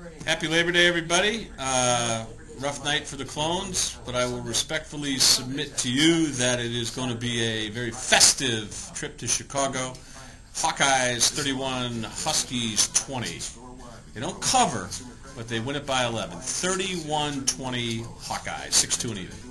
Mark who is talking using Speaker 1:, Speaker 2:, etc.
Speaker 1: Happy Labor Day, everybody. Rough night for the Clones, but I will respectfully submit to you that it is going to be a very festive trip to Chicago. Hawkeyes 31, Huskies 20. They don't cover, but they win it by 11. 31-20 Hawkeyes, 6-2 and even.